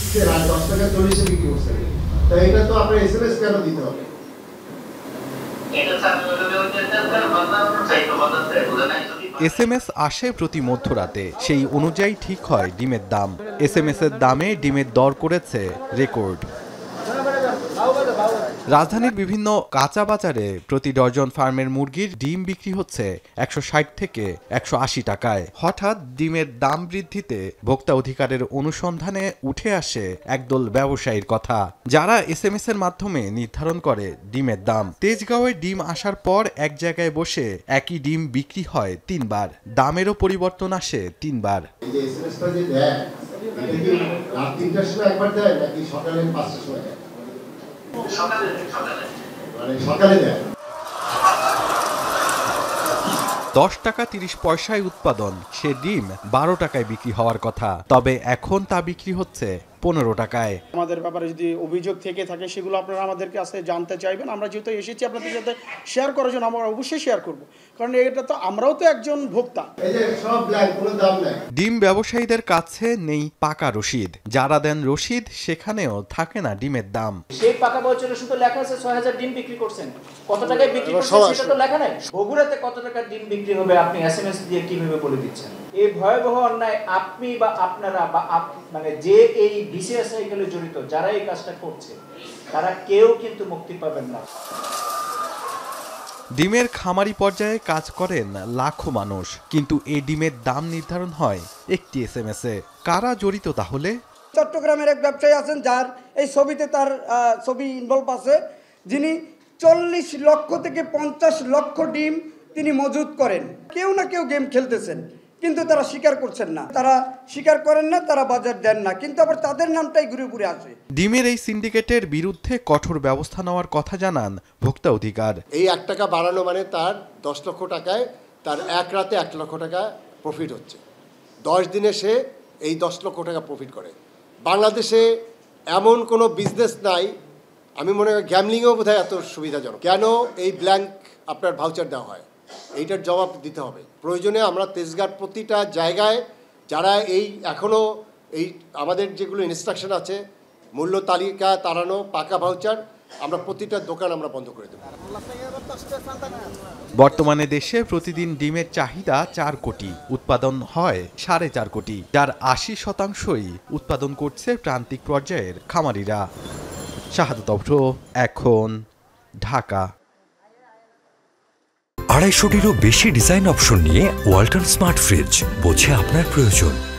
আর 10 টাকা 40 বিক্রি করছেন, তো এটা তো আপনার এসএমএস কেন দিতে হবে? এসএমএস আসে প্রতি মধ্যরাতে, সেই অনুযায়ী ঠিক হয় ডিমের দাম। এসএমএস এর দামে ডিমের দর করেছে রেকর্ড। রাজধানীর বিভিন্ন কাঁচা বাজারে প্রতি ডজন ফার্মের মুরগির ডিম বিক্রি হচ্ছে 160 থেকে 180 টাকায়। হঠাৎ ডিমের দাম বৃদ্ধিতে ভোক্তা অধিকারের অনুসন্ধানে উঠে আসে একদল ব্যবসায়ীর কথা, যারা এসএমএস এর মাধ্যমে নির্ধারণ করে ডিমের দাম। তেজগাঁওয়ে ডিম আসার পর এক জায়গায় বসে একই ডিম বিক্রি হয় 3 বার, দামেরও পরিবর্তন আসে 3 বার। এই যে এসএমএসটা যে দেয়, এটা কি রাত 3টার সময় একবার দেয় নাকি সকালে 5টার সময় দেয়? সকালে দেয়। 10 টাকা 30 পয়সায় উৎপাদন সে ডিম 12 টাকায় বিক্রি হওয়ার কথা, তবে এখন তা বিক্রি হচ্ছে 15 টাকায়। আমাদের ব্যাপারে যদি অভিযোগ থেকে থাকে সেগুলো আপনারা আমাদেরকে কাছে জানতে চাইবেন। আমরা যেহেতু এসেছি আপনাদের সাথে শেয়ার করার জন্য, আমরা অবশ্যই শেয়ার করব, কারণ এটা তো আমরাও তো একজন ভোক্তা। এই যে সব ব্ল্যাক, কোনো দাম নাই। ডিম ব্যবসায়ীদের কাছে নেই পাকা রসিদ, যারা দেন রসিদ সেখানেও থাকে না ডিমের দাম। সেই পাকা বছরে শুধু লেখা আছে 6000 ডিম বিক্রি করছেন, কত টাকায় বিক্রি করছেন সেটা তো লেখা নাই। বগুড়াতে কত টাকা ডিম বিক্রি হবে আপনি এসএমএস দিয়ে কিভাবে বলে দিচ্ছেন? এই ভয়াবহ অন্যায় আপনি বা আপনারা বা মানে যে এই বিসিএস সাইকেলে জড়িত যারা এই কাজটা করছে তারা কেউ কিন্তু মুক্তি পাবেন না। ডিমের খামারি পর্যায়ে কাজ করেন লাখো মানুষ, কিন্তু এই ডিমের দাম নির্ধারণ হয় একটি এসএমএস এ। কারা জড়িত তাহলে? চট্টগ্রামের এক ব্যবসায়ী আছেন যার এই ছবিতে তার ছবি ইনভলভ আছে, যিনি 40 লক্ষ থেকে 50 লক্ষ ডিম তিনি মজুত করেন। কেউ না কেউ গেম খেলতেছেন, কিন্তু তারা স্বীকার করছেন না, তারা স্বীকার করেন না, তারা বাজার দেন না, কিন্তু আবার তাদের নামটাই ঘুরে ঘুরে আসে। ডিমের এই সিন্ডিকেটের বিরুদ্ধে কঠোর ব্যবস্থা নেওয়ার কথা জানান ভোক্তা অধিকার। এই 1 টাকা বাড়ানো মানে তার 10 লক্ষ টাকায় তার এক রাতে 1 লক্ষ টাকা প্রফিট হচ্ছে। 10 দিনে সে এই 10 লক্ষ টাকা প্রফিট করে। বাংলাদেশে এমন কোনো বিজনেস নাই, আমি মনে করি গ্যামলিংও বোধহয় এত সুবিধাজনক। কেন এই ব্ল্যাঙ্ক আপনার ভাউচার দেওয়া হয়, এইটার জবাব দিতে হবে। প্রয়োজনে আমরা তেজগাঁর প্রতিটা জায়গায় যারা এই এখনও এই আমাদের যেগুলো ইনস্ট্রাকশন আছে, মূল্য তালিকা তাড়ানো, পাকা ভাউচার, আমরা প্রতিটা দোকান আমরা বন্ধ করে দেব। বর্তমানে দেশে প্রতিদিন ডিমের চাহিদা 4 কোটি, উৎপাদন হয় 4.5 কোটি, যার 80%ই উৎপাদন করছে প্রান্তিক পর্যায়ের খামারিরা। শাহাদাত অভ্র, এখন, ঢাকা। 250-টিরও বেশি ডিজাইন অপশন নিয়ে ওয়ালটন স্মার্ট ফ্রিজ, বোঝে আপনার প্রয়োজন।